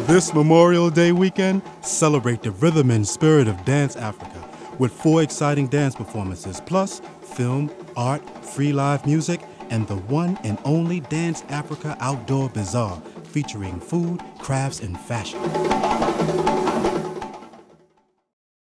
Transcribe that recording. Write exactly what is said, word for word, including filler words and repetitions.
This Memorial Day weekend, celebrate the rhythm and spirit of Dance Africa with four exciting dance performances, plus film, art, free live music, and the one and only Dance Africa Outdoor Bazaar featuring food, crafts, and fashion.